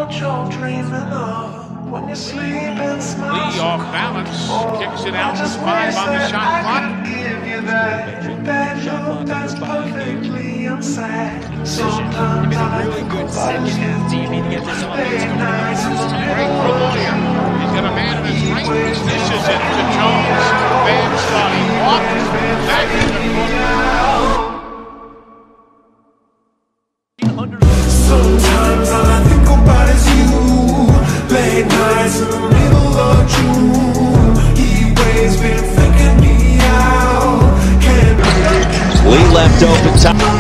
what you're dreaming of when you sleep and smile. Lee off balance, kicks it out to 5 on the shot clock. Give you that look that's perfectly unsaid. Sometimes I really good second half. Do you need to get this offense going? Great for Loyer. He's got a man in his right. Dishes it to Jones. Bad spot. He walks back in the corner. Sometimes all I think about is you. Late nights in the middle of June. He waves been faking me out. Can't Lee left open top.